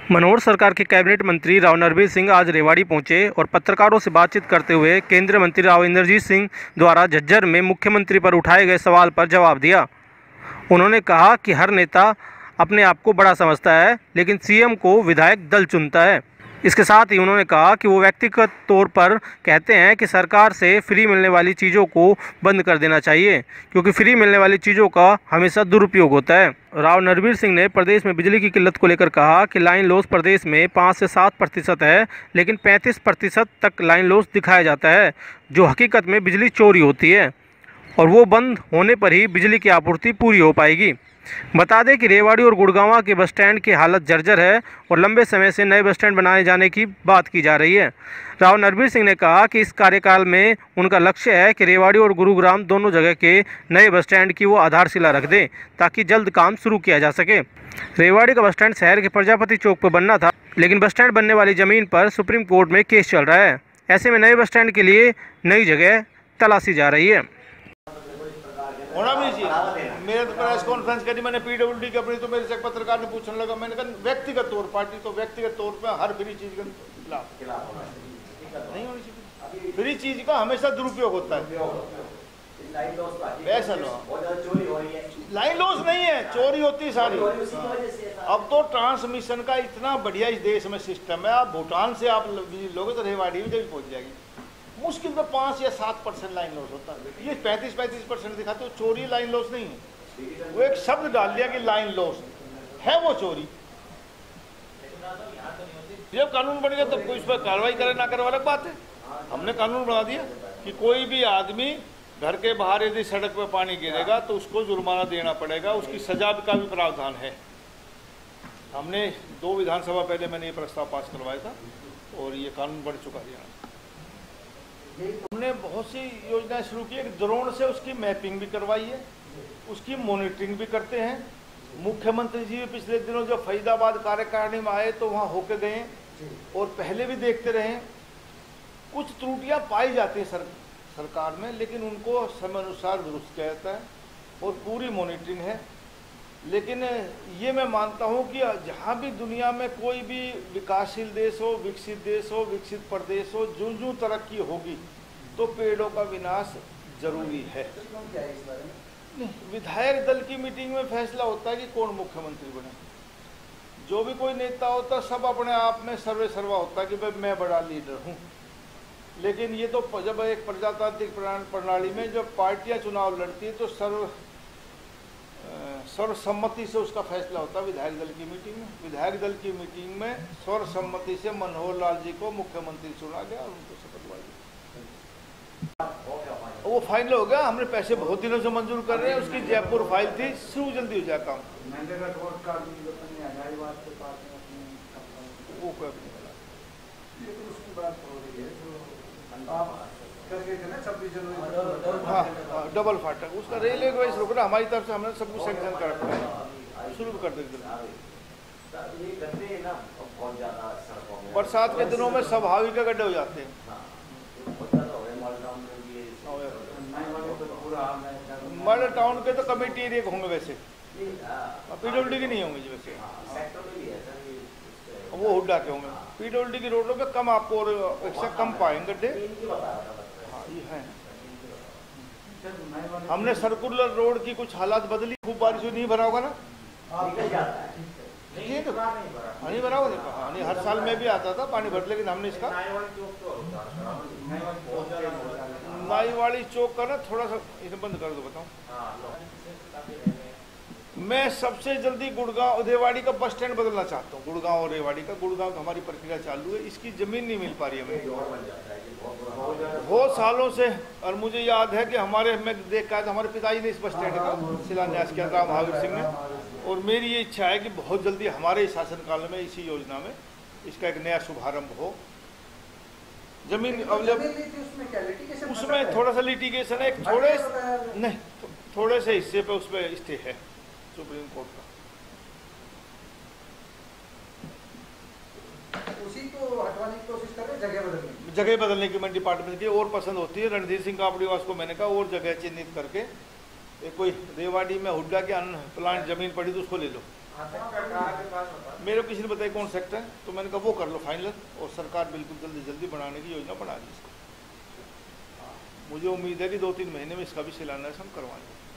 मनोहर सरकार के कैबिनेट मंत्री राव नरवीर सिंह आज रेवाड़ी पहुंचे और पत्रकारों से बातचीत करते हुए केंद्रीय मंत्री राव इंद्रजीत सिंह द्वारा झज्जर में मुख्यमंत्री पर उठाए गए सवाल पर जवाब दिया। उन्होंने कहा कि हर नेता अपने आप को बड़ा समझता है, लेकिन सीएम को विधायक दल चुनता है। इसके साथ ही उन्होंने कहा कि वो व्यक्तिगत तौर पर कहते हैं कि सरकार से फ्री मिलने वाली चीज़ों को बंद कर देना चाहिए, क्योंकि फ्री मिलने वाली चीज़ों का हमेशा दुरुपयोग होता है। राव नरवीर सिंह ने प्रदेश में बिजली की किल्लत को लेकर कहा कि लाइन लॉस प्रदेश में 5 से 7% है, लेकिन 35% तक लाइन लॉस दिखाया जाता है, जो हकीकत में बिजली चोरी होती है, और वो बंद होने पर ही बिजली की आपूर्ति पूरी हो पाएगी। बता दें कि रेवाड़ी और गुड़गांव के बस स्टैंड की हालत जर्जर है और लंबे समय से नए बस स्टैंड बनाए जाने की बात की जा रही है। राव नरवीर सिंह ने कहा कि इस कार्यकाल में उनका लक्ष्य है कि रेवाड़ी और गुरुग्राम दोनों जगह के नए बस स्टैंड की वो आधारशिला रख दें, ताकि जल्द काम शुरू किया जा सके। रेवाड़ी का बस स्टैंड शहर के प्रजापति चौक पर बनना था, लेकिन बस स्टैंड बनने वाली ज़मीन पर सुप्रीम कोर्ट में केस चल रहा है। ऐसे में नए बस स्टैंड के लिए नई जगह तलाशी जा रही है। होना भी चाहिए। मेरे तो प्रेस कॉन्फ्रेंस करी मैंने पीडब्ल्यूडी की अपनी, तो मेरे से पत्रकार ने पूछने लगा, मैंने कहा व्यक्तिगत तौर पार्टी तो व्यक्तिगत तौर पे हर फ्री चीज के खिलाफ नहीं होनी चाहिए। फ्री चीज का हमेशा दुरुपयोग होता है। ऐसा लाइन लॉस नहीं है, चोरी होती है सारी। अब तो ट्रांसमिशन का इतना बढ़िया इस देश में सिस्टम है, आप भूटान से आप लोगे तो रेवाड़ी में जब पहुंच जाएगी। मुश्किल में 5 या 7% लाइन लॉस होता है। ये 35% दिखाते हो, चोरी लाइन लॉस नहीं है। वो एक शब्द डाल दिया कि लाइन लॉस है, वो चोरी। जब कानून बन गया तो कोई इस पर कार्रवाई करे ना करे अलग बात है। हमने कानून बना दिया कि कोई भी आदमी घर के बाहर यदि सड़क पर पानी गिरेगा तो उसको जुर्माना देना पड़ेगा, उसकी सजा का भी प्रावधान है। हमने 2 विधानसभा पहले मैंने ये प्रस्ताव पास करवाया था और ये कानून बन चुका है। हमने बहुत सी योजनाएं शुरू की है। ड्रोन से उसकी मैपिंग भी करवाई है, उसकी मॉनिटरिंग भी करते हैं। मुख्यमंत्री जी भी पिछले दिनों जो फरीदाबाद कार्यकारिणी में आए तो वहाँ होके गए और पहले भी देखते रहे। कुछ त्रुटियां पाई जाती हैं सरकार में, लेकिन उनको समय अनुसार दुरुस्त किया जाता है और पूरी मॉनिटरिंग है। लेकिन ये मैं मानता हूँ कि जहाँ भी दुनिया में कोई भी विकासशील देश हो, विकसित देश हो, विकसित प्रदेश हो, जो तरक्की होगी तो पेड़ों का विनाश जरूरी है। विधायक दल की मीटिंग में फैसला होता है कि कौन मुख्यमंत्री बने। जो भी कोई नेता होता है सब अपने आप में सर्वे सर्वा होता है कि भाई मैं बड़ा लीडर हूँ। लेकिन ये तो जब एक प्रजातांत्रिक प्रणाली में जब पार्टियां चुनाव लड़ती है तो सर्वसम्मति से उसका फैसला होता है विधायक दल की मीटिंग में। विधायक दल की मीटिंग में सर्वसम्मति से मनोहर लाल जी को मुख्यमंत्री चुना गया और उनको शपथ दिलाई। वो फाइनल हो गया। हमने पैसे बहुत दिनों से मंजूर कर रहे हैं। उसकी जयपुर फाइल थी, शुरू जल्दी हो जाए काम। हाँ, डबल फाटक उसका रेलवे वाइज रोक रहा। हमारी तरफ से हमने सब कुछ सैंक्शन कर रखा है, शुरू कर देंगे। बरसात के दिनों में स्वाभाविक गड्ढे हो जाते हैं। मॉडल टाउन के तो कमेटी एरिया होंगे वैसे, पीडब्ल्यूडी के नहीं होंगे जी वैसे, वो हुड्डा के होंगे। पीडब्ल्यूडी की रोडों पे कम आपको और कम पाएंगे गड्ढे। हाँ ये है। हमने सर्कुलर रोड की कुछ हालात बदली। खूब बारिश हुई, नहीं भरा होगा ना? नहीं तो नहीं भरा होगा। हाँ नहीं, हर साल में भी आता था पानी भर, लेकिन हमने इसका नाईवाड़ी चौक का ना थोड़ा सा इसे बंद कर दो। बताऊं, मैं सबसे जल्दी गुड़गांव रेवाड़ी का बस स्टैंड बदलना चाहता हूँ। गुड़गांव और रेवाड़ी का, गुड़गांव की हमारी प्रक्रिया चालू है। इसकी जमीन नहीं मिल पा रही हमें बहुत सालों से। और मुझे याद है कि मैं देख कर हमारे पिताजी ने इस बस स्टैंड का शिलान्यास किया था, महावीर सिंह ने। और मेरी ये इच्छा है कि बहुत जल्दी हमारे शासनकाल में इसी योजना में इसका एक नया शुभारंभ हो। जमीन अवेलेबल, उसमें थोड़ा सा लिटिगेशन है, थोड़े से हिस्से पे उसमें स्टे है सुप्रीम कोर्ट का। उसी को हटवाने की कोशिश कर रहे हैं, जगह बदलने की मैं डिपार्टमेंट की और पसंद होती है। रणधीर सिंह कापड़ीवास को मैंने कहा और जगह चिन्हित करके, कोई रेवाड़ी में हुड्डा के प्लांट जमीन पड़ी तो उसको ले लो। मेरे को किसी ने बताया कौन सेक्टर है, तो मैंने कहा वो कर लो फाइनल, और सरकार बिल्कुल जल्दी जल्दी बनाने की योजना बना दी इसको। मुझे उम्मीद है कि 2-3 महीने में इसका भी शिलान्यास हम करवाएंगे।